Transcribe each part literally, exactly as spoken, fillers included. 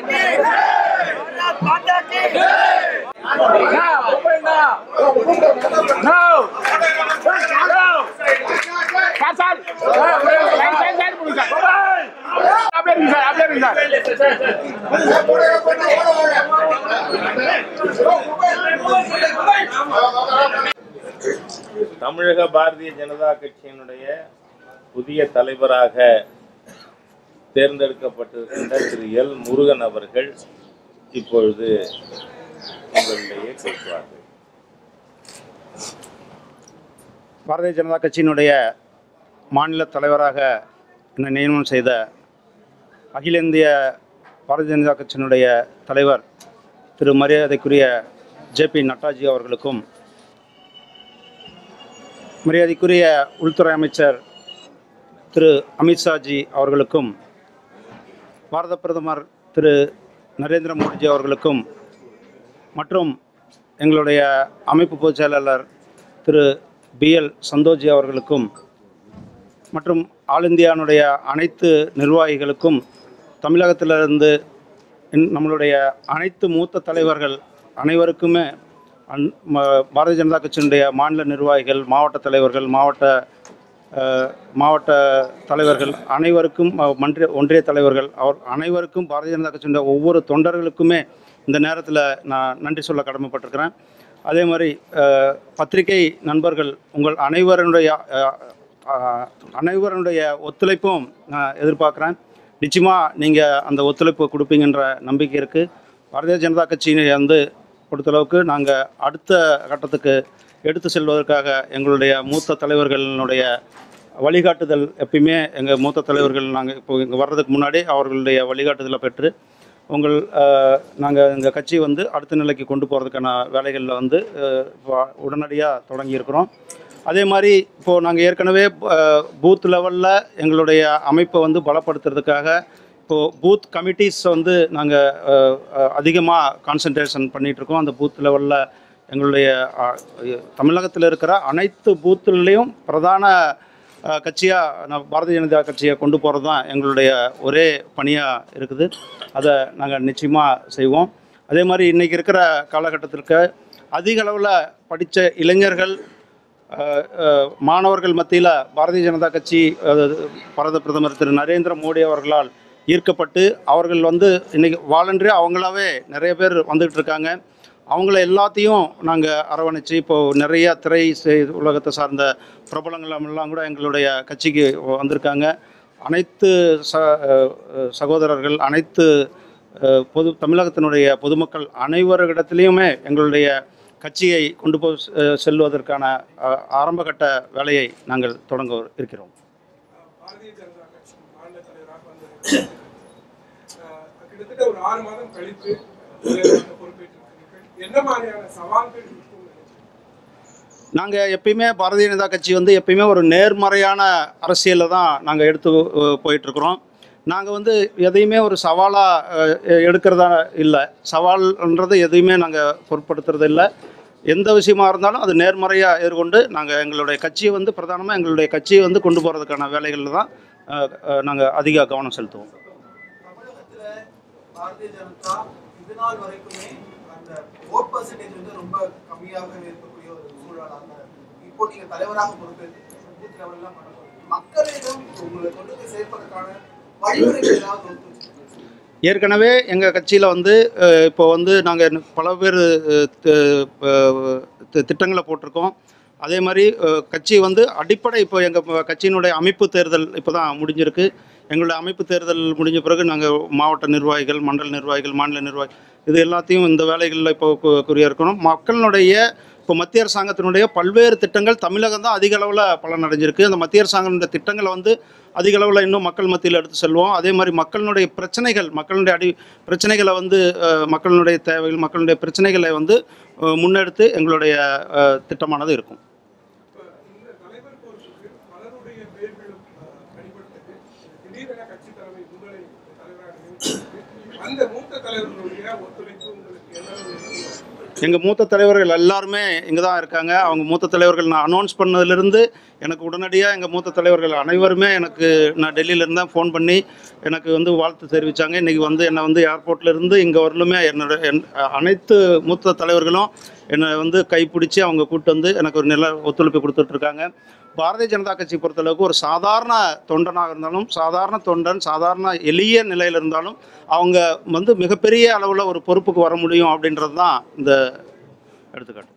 தமிழக பாரதிய ஜனதா கட்சியினுடைய புதிய தலைவராக தேர்ந்தெடுக்கப்பட்டிருக்கின்ற திரு எல் முருகன் அவர்கள் இப்பொழுது உங்களிடையே பேசுவார்கள். பாரதிய ஜனதா கட்சியினுடைய மாநில தலைவராக என்னை நியமனம் செய்த அகில இந்திய பாரதிய ஜனதா கட்சியினுடைய தலைவர் திரு மரியாதைக்குரிய ஜே பி நட்டாஜி அவர்களுக்கும், மரியாதைக்குரிய உள்துறை அமைச்சர் திரு அமித்ஷாஜி அவர்களுக்கும், பாரத பிரதமர் திரு நரேந்திர மோடிஜி அவர்களுக்கும் மற்றும் எங்களுடைய அமைப்பு பொதுச் செயலாளர் திரு பி எல் சந்தோஜி அவர்களுக்கும் மற்றும் ஆல் இந்தியாவுடைய அனைத்து நிர்வாகிகளுக்கும், தமிழகத்திலிருந்து நம்மளுடைய அனைத்து மூத்த தலைவர்கள் அனைவருக்குமே அன் பாரதிய ஜனதா கட்சியினுடைய மாநில நிர்வாகிகள், மாவட்ட தலைவர்கள், மாவட்ட மாவட்ட தலைவர்கள் அனைவருக்கும், மன்ற ஒன்றிய தலைவர்கள் அவர் அனைவருக்கும் பாரதிய ஜனதா கட்சியினுடைய ஒவ்வொரு தொண்டர்களுக்குமே இந்த நேரத்தில் நான் நன்றி சொல்ல கடமைப்பட்டிருக்கிறேன். அதே மாதிரி பத்திரிகை நண்பர்கள் உங்கள் அனைவருடைய அனைவருடைய ஒத்துழைப்பும் நான் எதிர்பார்க்குறேன். நிச்சயமாக நீங்கள் அந்த ஒத்துழைப்பு கொடுப்பீங்கன்ற நம்பிக்கை இருக்குது. பாரதிய ஜனதா கட்சியை வந்து பொறுத்தளவுக்கு நாங்கள் அடுத்த கட்டத்துக்கு எடுத்து செல்வதற்காக எங்களுடைய மூத்த தலைவர்களுடைய வழிகாட்டுதல் எப்பயுமே எங்கள் மூத்த தலைவர்கள் நாங்கள் இப்போ இங்கே வர்றதுக்கு முன்னாடி அவர்களுடைய வழிகாட்டுதலை பெற்று உங்கள் நாங்கள் எங்கள் கட்சி வந்து அடுத்த நிலைக்கு கொண்டு போகிறதுக்கான வேலைகளில் வந்து உடனடியாக தொடங்கியிருக்கிறோம். அதே மாதிரி இப்போது நாங்கள் ஏற்கனவே பூத் லெவலில் எங்களுடைய அமைப்பை வந்து பலப்படுத்துறதுக்காக இப்போது பூத் கமிட்டிஸ் வந்து நாங்கள் அதிகமாக கான்சன்ட்ரேஷன் பண்ணிகிட்ருக்கோம். அந்த பூத் லெவலில் எங்களுடைய தமிழகத்தில் இருக்கிற அனைத்து பூத்துலேயும் பிரதான கட்சியாக நான் பாரதிய ஜனதா கட்சியை கொண்டு போகிறது தான் எங்களுடைய ஒரே பணியாக இருக்குது. அதை நாங்கள் நிச்சயமாக செய்வோம். அதே மாதிரி இன்றைக்கி இருக்கிற காலகட்டத்திற்கு அதிக அளவில் படித்த இளைஞர்கள், மாணவர்கள் மத்தியில் பாரதிய ஜனதா கட்சி பாரத பிரதமர் திரு நரேந்திர மோடி அவர்களால் ஈர்க்கப்பட்டு அவர்கள் வந்து இன்றைக்கி வாலண்டரியாக அவங்களாவே நிறைய பேர் வந்துக்கிட்டு இருக்காங்க. அவங்கள எல்லாத்தையும் நாங்கள் அரவணைச்சு இப்போது நிறைய திரை உலகத்தை சார்ந்த பிரபலங்களெல்லாம் கூட எங்களுடைய கட்சிக்கு வந்திருக்காங்க. அனைத்து ச சகோதரர்கள் அனைத்து பொது தமிழகத்தினுடைய பொதுமக்கள் அனைவரிடத்துலேயுமே எங்களுடைய கட்சியை கொண்டு போய் செல்வதற்கான ஆரம்பகட்ட வேலையை நாங்கள் தொடங்க இருக்கிறோம். பாரதிய ஜனதா கட்சி மாநில தலைவராக வந்து கிட்டத்தட்ட ஒரு ஆறு மாதம் கழித்து என்ன மாதிரியான சவால்கள்? நாங்கள் எப்பயுமே பாரதிய ஜனதா கட்சி வந்து எப்பயுமே ஒரு நேர்மறையான அரசியலில் தான் நாங்கள் எடுத்து போயிட்டுருக்குறோம். நாங்கள் வந்து எதையுமே ஒரு சவாலாக எடுக்கிறதா இல்லை. சவால்ன்றது எதையுமே நாங்கள் பொருட்படுத்துறது இல்லை. எந்த விஷயமா இருந்தாலும் அது நேர்மறையாக எதிர்கொண்டு நாங்கள் எங்களுடைய கட்சியை வந்து பிரதானமாக எங்களுடைய கட்சியை வந்து கொண்டு போகிறதுக்கான வேலைகளில் தான் நாங்கள் அதிக கவனம் செலுத்துவோம். பாரதிய ஜனதா இது நாள் வரைக்குமே அந்த ஓட் பர்சன்டேஜ் வந்து ரொம்ப கம்மியாக இருக்கக்கூடிய ஒரு சூழலாக இப்போ நீங்கள் தலைவராக பொறுப்பேற்று பூத் லெவல்லாம் பண்ண போகிறீங்க. மக்களிடம் உங்களை கொண்டு சேர்ப்பதற்கான வழிமுறைகள் ஏதாவது ஏற்கனவே எங்கள் கட்சியில் வந்து இப்போ வந்து நாங்கள் பல பேர் திட்டங்களை போட்டிருக்கோம். அதே மாதிரி கட்சி வந்து அடிப்படை இப்போ எங்கள் கட்சியினுடைய அமைப்பு தேர்தல் இப்போ தான் முடிஞ்சிருக்கு. எங்களுடைய அமைப்பு தேர்தல் முடிஞ்ச பிறகு நாங்கள் மாவட்ட நிர்வாகிகள், மண்டல நிர்வாகிகள், மாநில நிர்வாகி இது எல்லாத்தையும் இந்த வேலைகளில் இப்போ குறியாக இருக்கணும். மக்களினுடைய இப்போ மத்திய அரசாங்கத்தினுடைய பல்வேறு திட்டங்கள் தமிழகம் தான் அதிக அளவில் பலன் அடைஞ்சிருக்கு. அந்த மத்திய அரசாங்கத்தினுடைய திட்டங்களை வந்து அதிக அளவில் இன்னும் மக்கள் மத்தியில் எடுத்து செல்வோம். அதே மாதிரி மக்களினுடைய பிரச்சனைகள், மக்களுடைய அடி பிரச்சனைகளை வந்து மக்களுடைய தேவைகள், மக்களுடைய பிரச்சனைகளை வந்து முன்னெடுத்து எங்களுடைய திட்டமானது இருக்கும். எங்கள் மூத்த தலைவர்கள் எல்லாருமே இங்கே தான் இருக்காங்க. அவங்க மூத்த தலைவர்கள் நான் அனௌன்ஸ் பண்ணதுலேருந்து எனக்கு உடனடியாக எங்கள் மூத்த தலைவர்கள் அனைவருமே எனக்கு நான் டெல்லியில் இருந்தேன் ஃபோன் பண்ணி எனக்கு வந்து வாழ்த்து தெரிவித்தாங்க. இன்றைக்கி வந்து என்னை வந்து ஏர்போர்ட்லேருந்து இங்கே வரலுமே என்னோட என் அனைத்து மூத்த தலைவர்களும் என்னை வந்து கைப்பிடிச்சி அவங்க கூப்பிட்டு வந்து எனக்கு ஒரு நல்ல ஒத்துழைப்பு கொடுத்துட்ருக்காங்க. பாரதிய ஜனதா கட்சி பொறுத்தளவுக்கு ஒரு சாதாரண தொண்டனாக இருந்தாலும், சாதாரண தொண்டன், சாதாரண எளிய நிலையில் இருந்தாலும் அவங்க வந்து மிகப்பெரிய அளவில் ஒரு பொறுப்புக்கு வர முடியும் அப்படின்றது தான் இந்த எடுத்துக்காட்டு.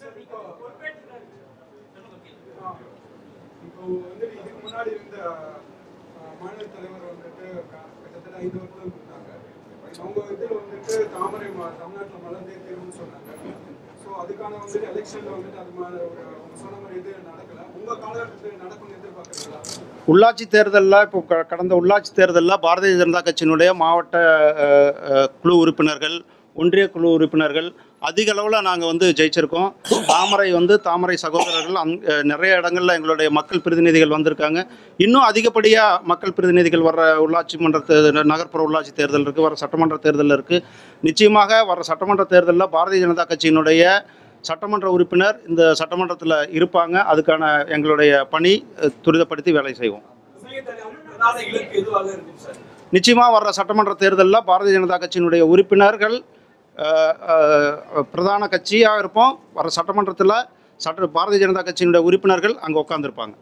இப்போ வந்து இதுக்கு முன்னாடி இருந்த மாநில தலைவர் வந்துட்டு கிட்டத்தட்ட ஐந்து வருஷம் இருந்தாங்க. அவங்க இதில் வந்துட்டு தாமரை தமிழ்நாட்டில் மலர்ந்தே தீர்வுன்னு சொன்னாங்க. ஸோ அதுக்கான வந்துட்டு எலெக்ஷனில் வந்துட்டு அது மாதிரி ஒரு அவங்க சொன்ன மாதிரி இது நடக்கலை. உங்கள் காலகட்டத்தில் நடக்கும்னு எதிர்பார்க்குறீங்களா? உள்ளாட்சி தேர்தலில் இப்போ க கடந்த உள்ளாட்சி தேர்தலில் பாரதிய ஜனதா கட்சியினுடைய மாவட்ட குழு உறுப்பினர்கள், ஒன்றிய குழு உறுப்பினர்கள் அதிக அளவில் நாங்கள் வந்து ஜெயிச்சிருக்கோம். தாமரை வந்து தாமரை சகோதரர்கள் அங் நிறைய இடங்களில் எங்களுடைய மக்கள் பிரதிநிதிகள் வந்திருக்காங்க. இன்னும் அதிகப்படியாக மக்கள் பிரதிநிதிகள் வர்ற உள்ளாட்சி மன்ற நகர்ப்புற உள்ளாட்சி தேர்தல் இருக்குது, வர சட்டமன்ற தேர்தல் இருக்குது. நிச்சயமாக வர சட்டமன்ற தேர்தலில் பாரதிய ஜனதா கட்சியினுடைய சட்டமன்ற உறுப்பினர் இந்த சட்டமன்றத்தில் இருப்பாங்க. அதுக்கான எங்களுடைய பணி துரிதப்படுத்தி வேலை செய்வோம். நிச்சயமாக வர்ற சட்டமன்ற தேர்தலில் பாரதிய ஜனதா கட்சியினுடைய உறுப்பினர்கள் பிரதான கட்சியாக இருப்போம். வர சட்டமன்றத்தில் சட்ட பாரதிய ஜனதா கட்சியினுடைய உறுப்பினர்கள் அங்கே உட்காந்துருப்பாங்க.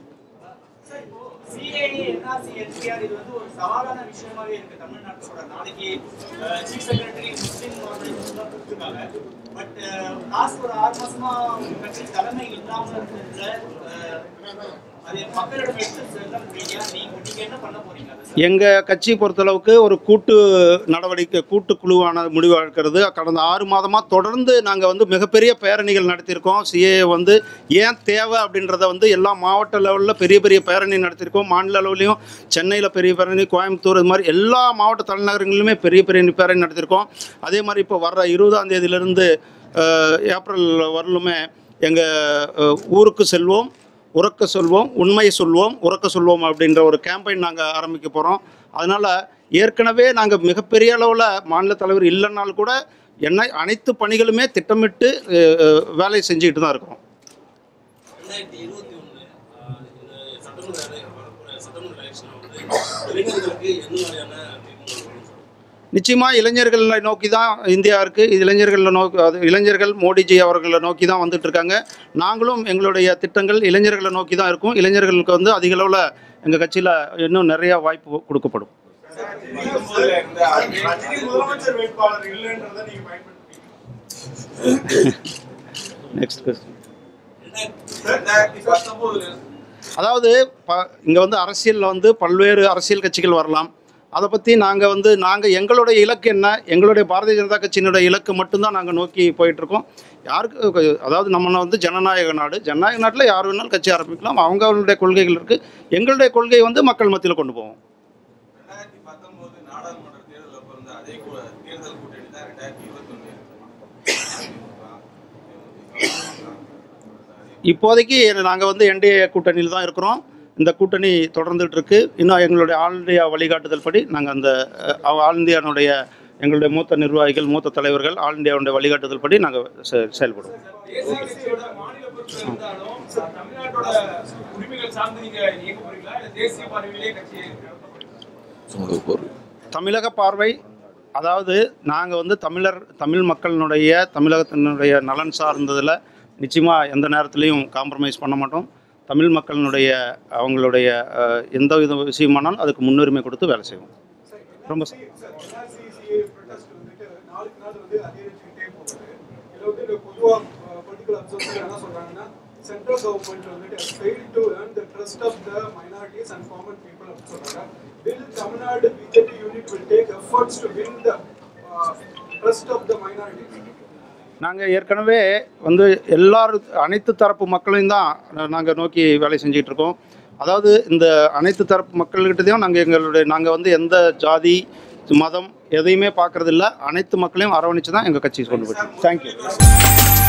எங்கள் கட்சியை பொறுத்தளவுக்கு ஒரு கூட்டு நடவடிக்கை கூட்டு குழுவான முடிவாக இருக்கிறது. கடந்த ஆறு மாதமாக தொடர்ந்து நாங்கள் வந்து மிகப்பெரிய பேரணிகள் நடத்தியிருக்கோம். சிஏ வந்து ஏன் தேவை அப்படின்றத வந்து எல்லா மாவட்ட லெவலில் பெரிய பெரிய பேரணி நடத்தியிருக்கோம். மாநில அளவுலேயும் சென்னையில் பெரிய பேரணி, கோயம்புத்தூர், இது மாதிரி எல்லா மாவட்ட தலைநகரங்களிலுமே பெரிய பெரிய பேரணி நடத்தியிருக்கோம். அதே மாதிரி இப்போ வர்ற இருபதாம் தேதியிலிருந்து ஏப்ரல் வரலுமே எங்கள் ஊருக்கு செல்வோம், உறக்க சொல்வோம், உண்மை சொல்வோம், உறக்க சொல்வோம் அப்படின்ற ஒரு கேம்பெயின் நாங்கள் ஆரம்பிக்க போகிறோம். அதனால் ஏற்கனவே நாங்கள் மிகப்பெரிய அளவில் மாநில தலைவர் இல்லைன்னாலும் கூட என்ன அனைத்து பணிகளுமே திட்டமிட்டு வேலை செஞ்சுக்கிட்டு தான் இருக்கிறோம். நிச்சயமாக இளைஞர்களை நோக்கி தான் இந்தியா இருக்குது. இளைஞர்களை நோக்கி அது இளைஞர்கள் மோடிஜி அவர்களை நோக்கி தான் வந்துட்டுருக்காங்க. நாங்களும் எங்களுடைய திட்டங்கள் இளைஞர்களை நோக்கி தான் இருக்கும். இளைஞர்களுக்கு வந்து அதிக அளவில் எங்கள் கட்சியில் இன்னும் நிறையா வாய்ப்பு கொடுக்கப்படும். Next question. அதாவது ப இங்கே வந்து அரசியலில் வந்து பல்வேறு அரசியல் கட்சிகள் வரலாம். அதை பற்றி நாங்கள் வந்து நாங்கள் எங்களுடைய இலக்கு என்ன, எங்களுடைய பாரதிய ஜனதா கட்சியினுடைய இலக்கு மட்டும்தான் நாங்கள் நோக்கி போயிட்டுருக்கோம். யாருக்கு அதாவது நம்ம வந்து ஜனநாயக நாடு, ஜனநாயக நாட்டில் யார் வேணாலும் கட்சி ஆரம்பிக்கலாம். அவங்களுடைய கொள்கைகள் இருக்குது. எங்களுடைய கொள்கை வந்து மக்கள் மத்தியில் கொண்டு போவோம். இப்போதைக்கு நாங்கள் வந்து என்டிஏ கூட்டணியில் தான் இருக்கிறோம். இந்த கூட்டணி தொடர்ந்துட்டு இருக்கு. இன்னும் எங்களுடைய ஆல் இந்தியா வழிகாட்டுதல் படி நாங்கள் அந்த ஆல் இந்தியாவுடைய எங்களுடைய மூத்த நிர்வாகிகள், மூத்த தலைவர்கள் ஆல் இந்தியாவுடைய வழிகாட்டுதல் படி நாங்கள் செயல்படுவோம். தமிழக பார்வை, அதாவது நாங்கள் வந்து தமிழர் தமிழ் மக்களினுடைய தமிழகத்தினுடைய நலன் சார்ந்ததில் நிச்சயமாக எந்த நேரத்துலையும் காம்ப்ரமைஸ் பண்ண மாட்டோம். தமிழ் மக்களினுடைய அவங்களுடைய எந்த வித விஷயமானாலும் அதுக்கு முன்னுரிமை கொடுத்து வேலை செய்வோம். ரொம்ப நாங்கள் ஏற்கனவே வந்து எல்லாரும் அனைத்து தரப்பு மக்களையும் தான் நாங்கள் நோக்கி வேலை செஞ்சிகிட்டு இருக்கோம். அதாவது இந்த அனைத்து தரப்பு மக்கள்கிட்டதையும் நாங்கள் எங்களுடைய நாங்கள் வந்து எந்த ஜாதி மதம் எதையுமே பார்க்குறதில்ல. அனைத்து மக்களையும் அரவணைச்சு தான் எங்கள் கட்சி கொண்டு போயிட்டு. தேங்க்யூ.